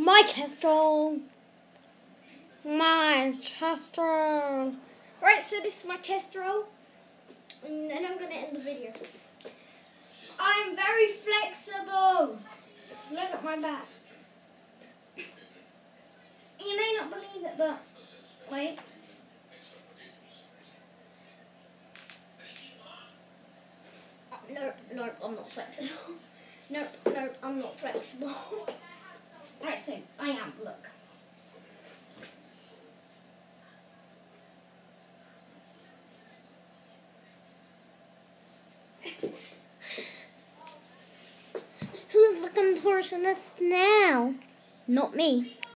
My chest roll. My chest roll. Right, so this is my chest roll. And then I'm going to end the video. I'm very flexible. Look at my back. You may not believe it, but wait. Nope, I'm not flexible. Nope, I'm not flexible. Right, so I am, look. Who's the contortionist now? Not me.